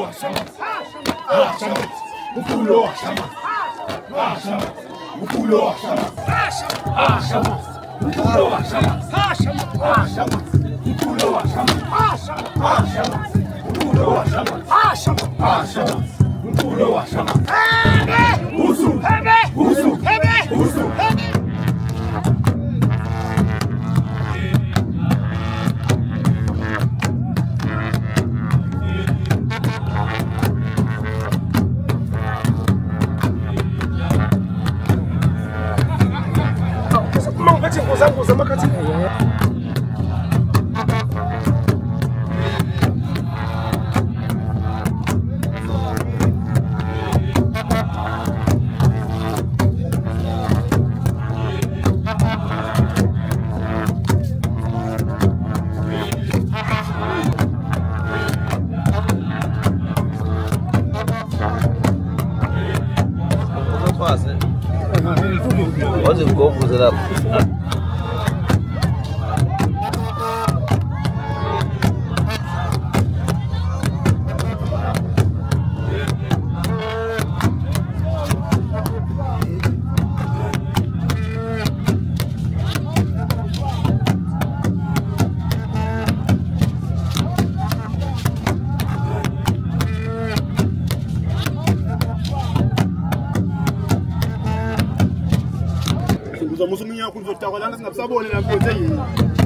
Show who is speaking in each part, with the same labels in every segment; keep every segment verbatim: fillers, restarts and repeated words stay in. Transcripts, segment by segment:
Speaker 1: wa shamba. Ah shamba. Mkulo wa shamba. Ah shamba. Mkulo wa shamba. Ah shamba. Ah shamba. Mkulo wa shamba. Ah shamba. Ah shamba. Mkulo wa shamba. Ah shamba. Ah shamba. Mkulo wa shamba. Ah shamba. Ah shamba. Mkulo wa shamba. Hebe. Usu. Hebe. Usu. Hebe. Usu. Hebe. Zangu za makati.
Speaker 2: What's it go for that?
Speaker 1: Musuminya kuzotakwalana sinabusabone namhlanje yini.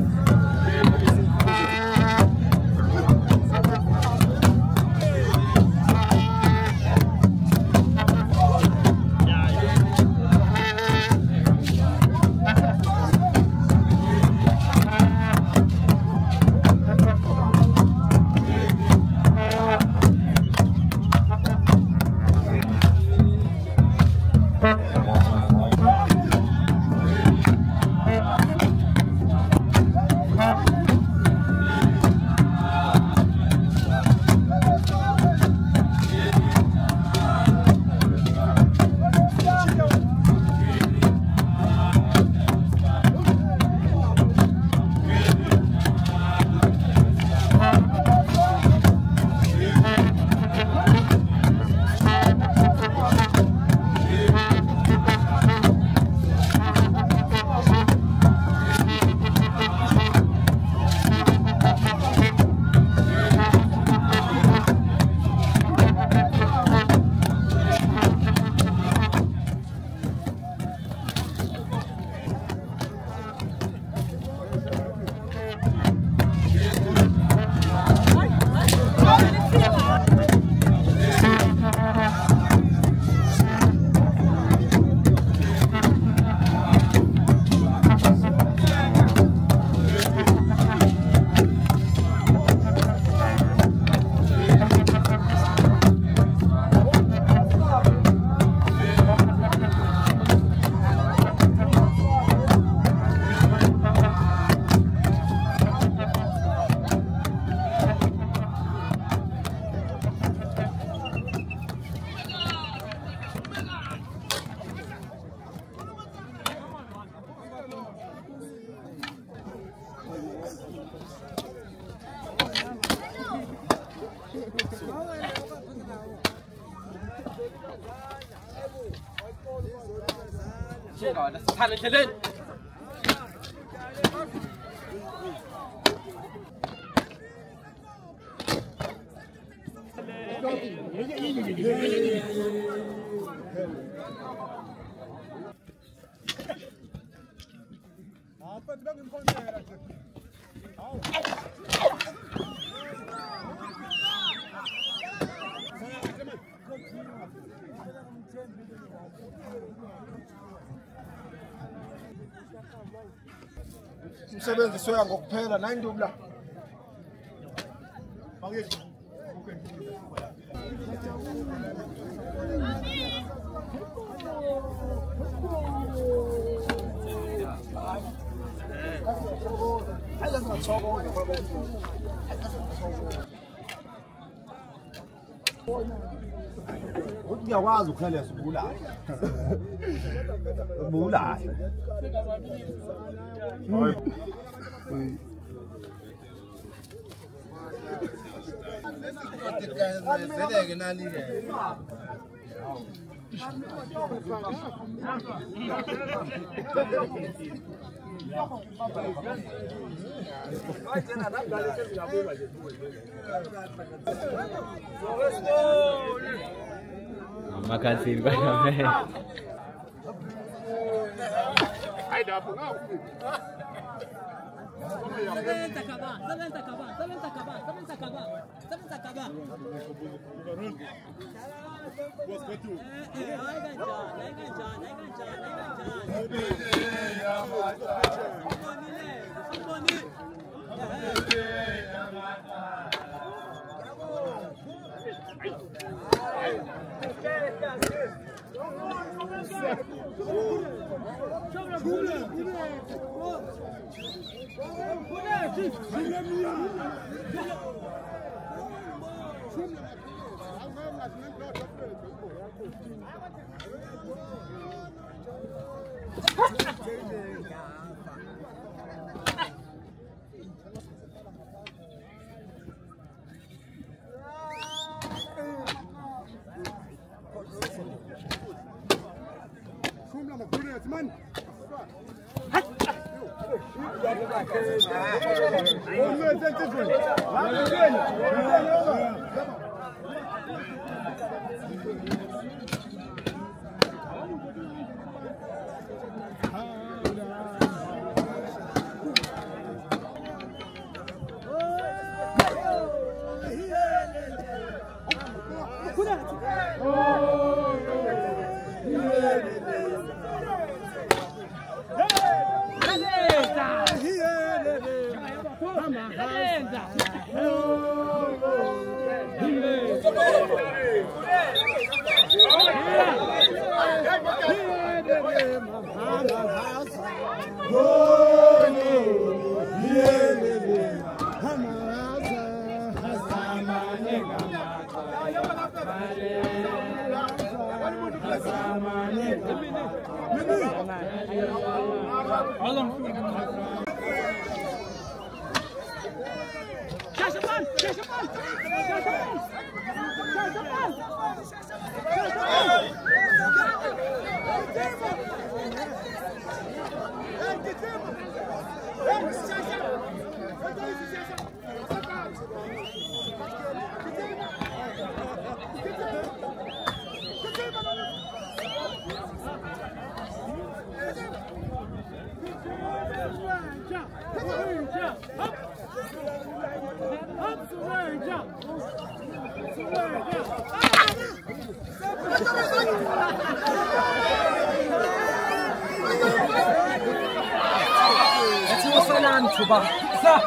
Speaker 3: Rồi, nó thay lên, thay lên.
Speaker 1: Umsebenzi soya ngokuphela nayindubla. Uyakwazi ukukhalela ubulala. Ubulala.
Speaker 2: Makan sin ko namin.
Speaker 1: Ay, dapat nga.
Speaker 4: Seven takaba, seven takaba, seven takaba, seven takaba, seven takaba. Eh, eh, ay ganja, ay ganja, ay ganja, ay ganja. Samboni,
Speaker 1: man.
Speaker 3: Coba. Sah.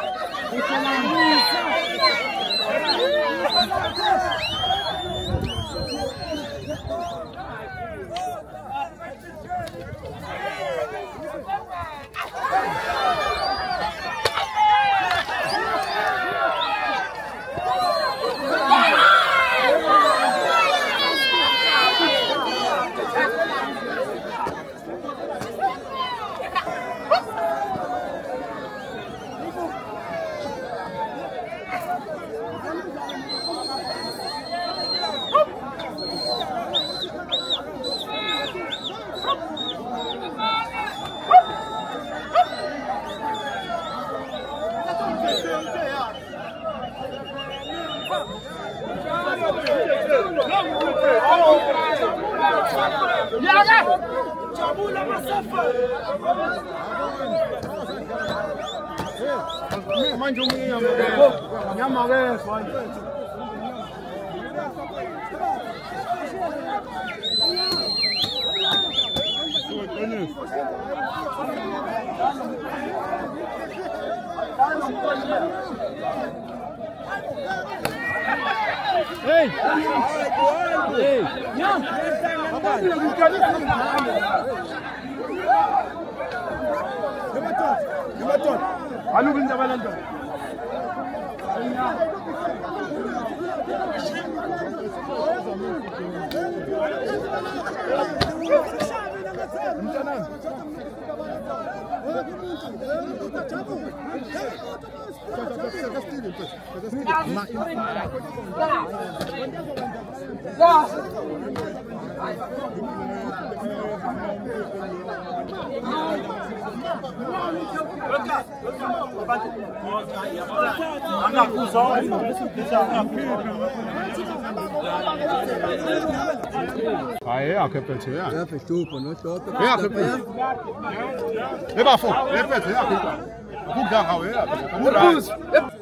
Speaker 1: Hey! Hey! Nyam! Alu bin jabalanda. Mtanan. Aí, ó, que pensei, ó.
Speaker 5: Já fechou, pô, não tô.
Speaker 1: É, que pensei. É bafo, é pensei, ó. Vou dar a ver, vou dar.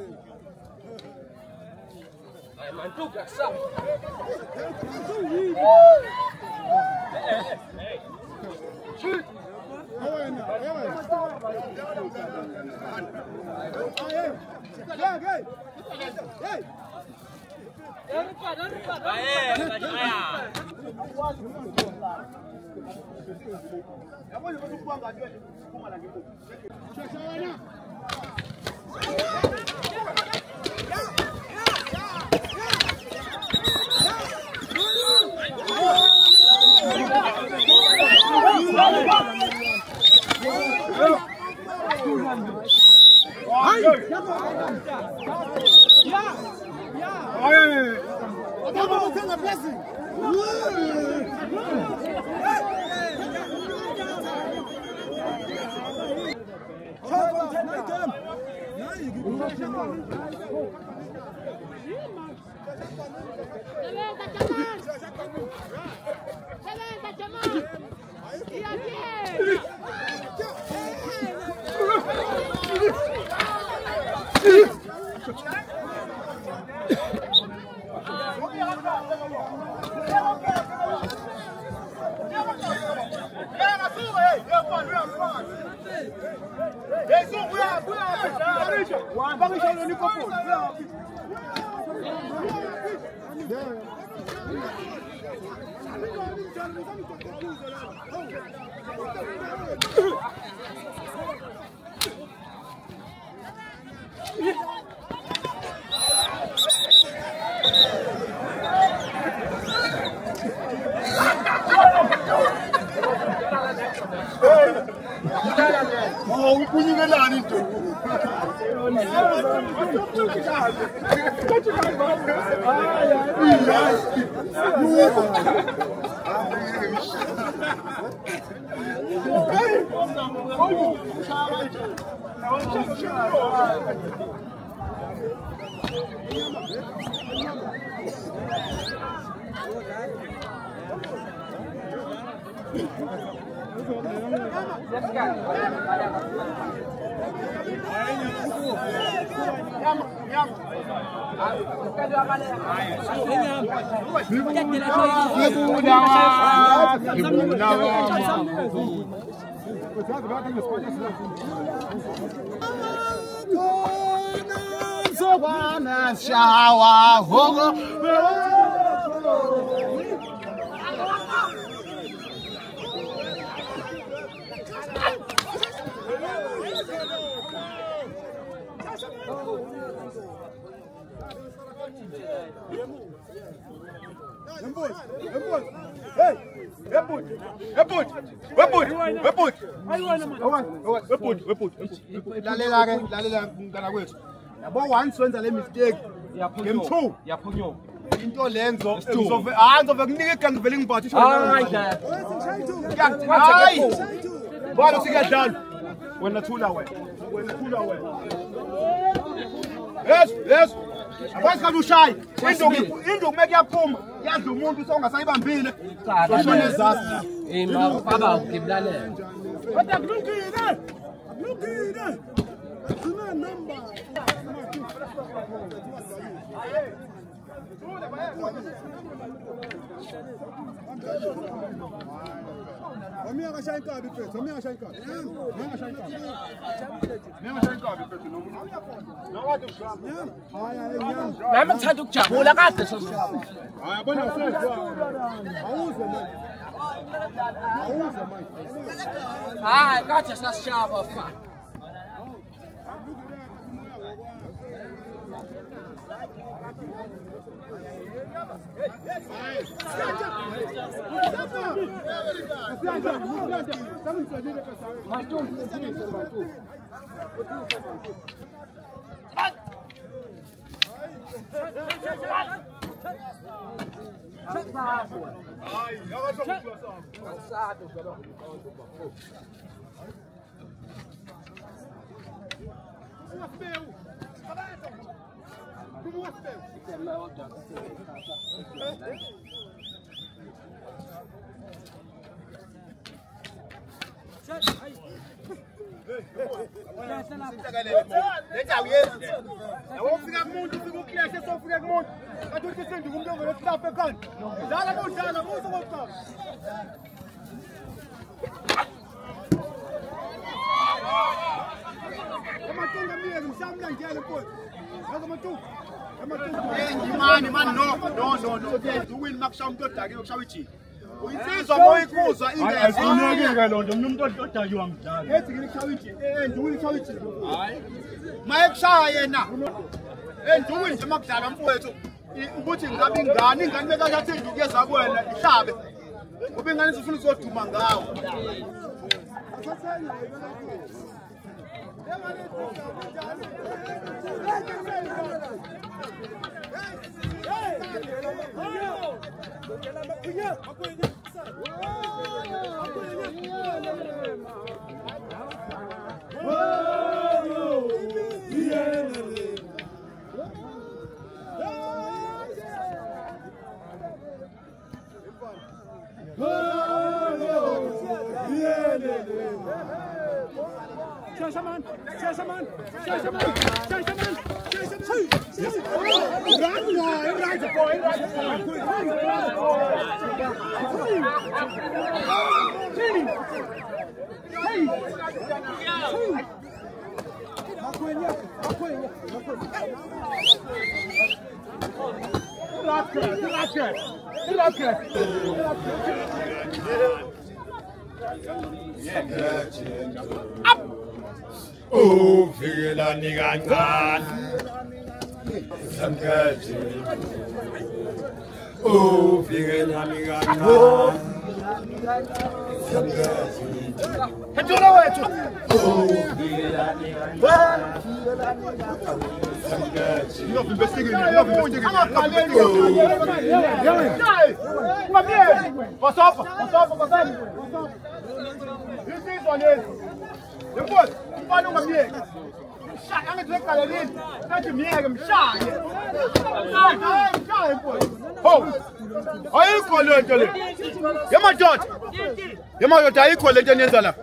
Speaker 1: Oh, punya gelar itu. Yabo one wenza le mistake game two
Speaker 3: yaphunyo
Speaker 1: into lenzo ngizove ah ngizove kunika iganga ngivele ngibhathi
Speaker 3: hayi dad
Speaker 1: hayi balo sikadlala wena thula wena wena thula wena yes yes abase kanti ushayi induku induku mekuyaphuma yadla umuntu songasayibambile soshona ezasi
Speaker 3: eh ma baba ukiblalela
Speaker 1: kodwa kulungile kulungile sina number Wami akashaya inkabi mfethu, wami akashaya inkabi. Wami akashaya inkabi. Wami akashaya inkabi mfethu nomuntu. Nawathi ushaya. Haya enyanga.
Speaker 3: nami ngithanda ukujabula kade sosishaba
Speaker 1: Haya bona usezwa. Awuze manje. Awuze manje.
Speaker 3: hayi kade sasishaba fa
Speaker 1: Yes. Ufika kumuntu ufika uclash esofika kumuntu kanti uthi senduka umuntu ongolokutafu ekhanda dlala bodlala buso kokuqala amatunga miyeke msamla njalo mfowethu yazi amatunga Mani, mani, no, no, no, no. The win makusha umuntu odakiwe kushawa ijini. Uyinsizwa moyikuzwa ingezwa. Ayifuneke lonto umuntu odakiwe amdala. Ethi ngini kushawa ijini. Eh, nduwini kushawa ijini. Hayi. Maye kushaya yena. Eh, nduwini nje makudlala mfowethu. Ukuthi ngabe ingane, ingane bekathi induku yeza kuwena ihlabe. Ube ingane sifuna ukuzoduma ngawo.
Speaker 4: Şaşaman, şaşaman, şaşaman, şaşaman,
Speaker 1: Oh, figla ni gangan. Samkaji. Oh, figla ni gangan. Samkaji. Hajura wetu. Oh, figla ni gangan. Samkaji. No, investigate. No, investigate. Amakalelo. Yawe. Mabie. Wasofa, wasofa, wasofa. This is one is. The boss. Mfano ngamiyeke mshaya angithekala lini nathi miyeke mshaye hayi mshaye mfowethu ho ayikho lento le yemadoda yemadoda ayikho lento eniyenza la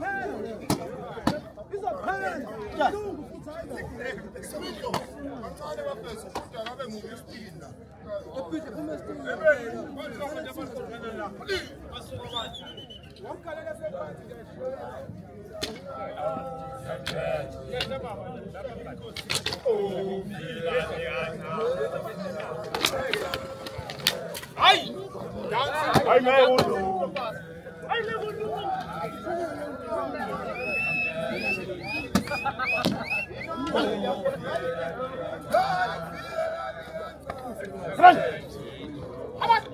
Speaker 1: Ai! Ai meu! Ai meu! Run! Come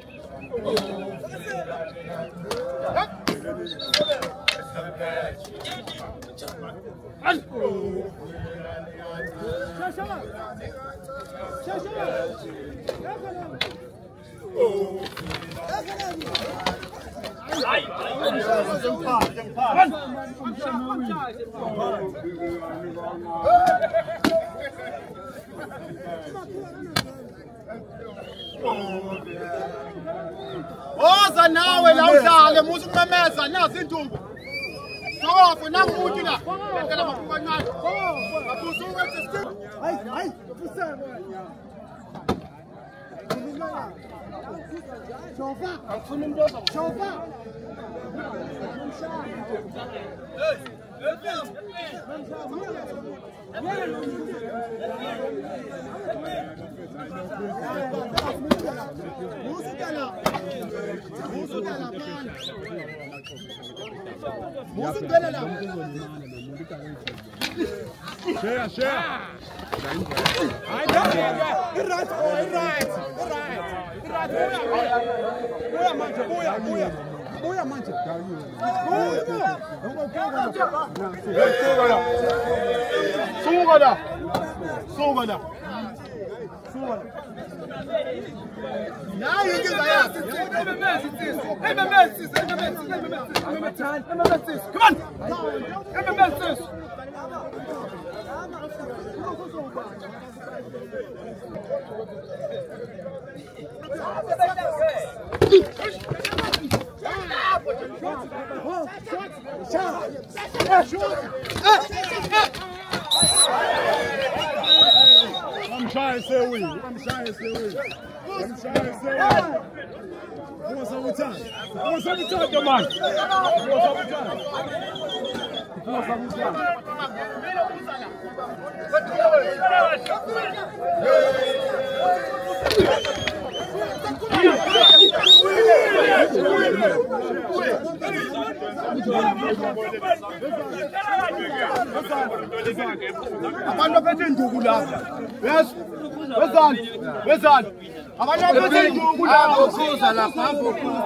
Speaker 1: Oza nawe la udlale musu kumemeza nazi induku. Sawa nangu umuntu la. Ngicela makhulu kancane. Abuza uwethe stick. Hayi hayi ufusebe. Shofa, afuna umuntu oza. Shofa. Hey. Share, share. I got it. Right, right, right, right. Boya, boya, boya, boya. Uyabuya manje. Suka la. Suka la. Suka la. Nayi inkinga yakhe. Ememesi sisi. Ememesi sisi. Ememesi. Ememesi. Ememesi. Come on. Ememesi. I'm trying to say we. I'm trying to say we. I'm trying to say we. One some time. One some time, the man. One some time. One some time. Abantu aphethe induku lapha. Yes. Wezani? Wezani? Abantu aphethe induku lapha. Ukhuza lapha, ukhuza.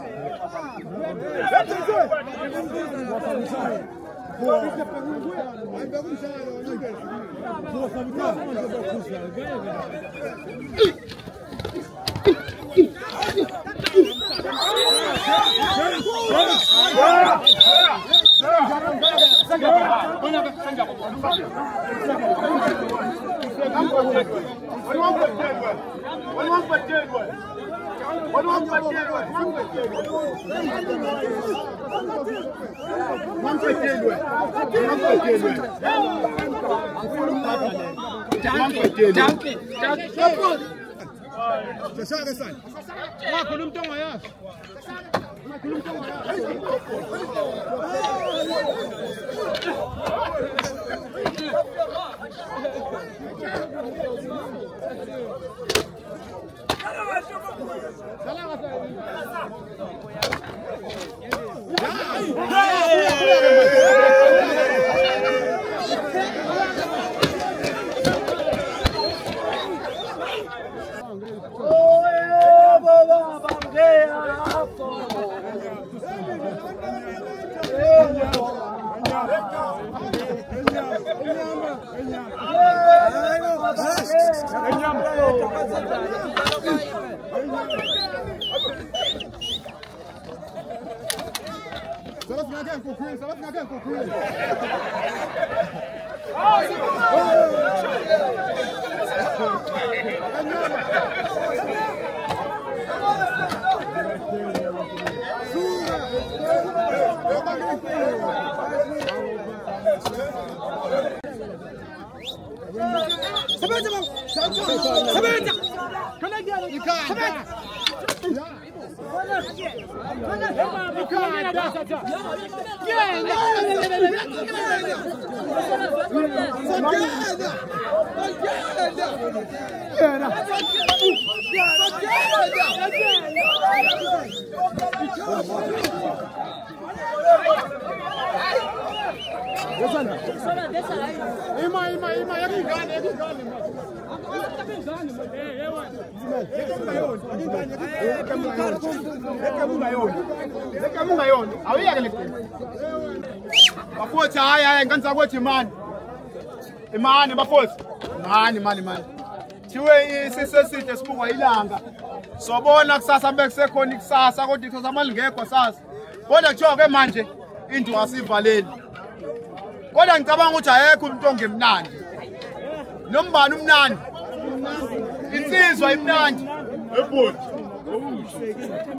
Speaker 1: Ima ima ima yakingane yakingane Bafothi hayi hayi ngenza ukuthi imani imani bafothi mani mani mani thiwe isiseside sibukwa ilanga sobona kusasa bekusekhona ikusasa kodwa ithoza amalingekho sasa kodwa kuthiwa ke manje into asivaleli kodwa ngicabanga ukuthi ayekho umuntu ongemnandi nombani umnandi insizwa imnandi ebhodi